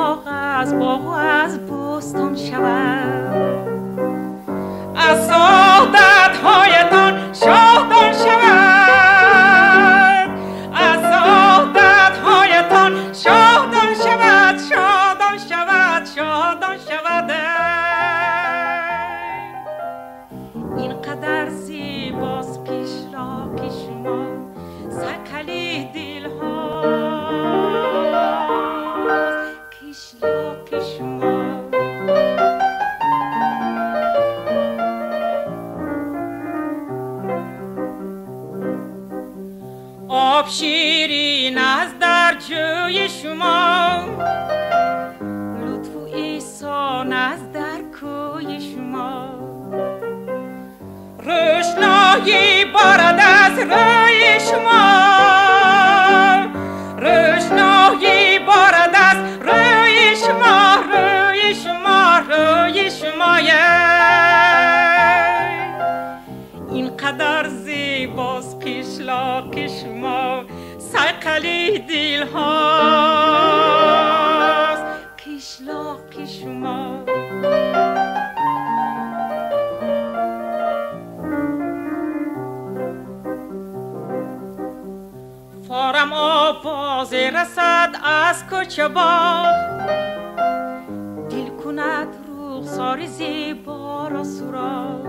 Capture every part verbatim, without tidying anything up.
باغ از باغ و از بستان شود، از سعادت هایتان شادان شود، از سعادت هایتان شادان شود، شادان شود، شادان شود. اینقدر زیباست قشلاق شما، سکلی دل هاست قشلاق شما. آب شیرین از در جوی شما، لطف و احسان از در کوی شما، روشنایی بارد از روی شما، روشنایی بارد از روی شما، روی شما، روی شما. اینقدر زیباست قشلاق شما، سقلی دل هاست قشلاق شما. فارم آواز رسد از کوچه باغ، دل کند رخسار زیبا را سراغ.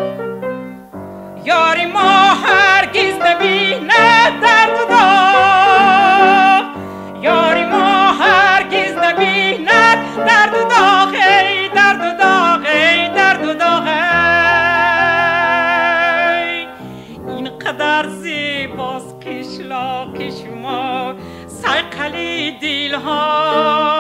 یاری ما هرگز نبیند درد و داغ، یاری ما هرگز نبیند درد و داغ، ای درد و داغ، ای درد و داغ. اینقدر زیباست قشلاق شما، سقلی دل ها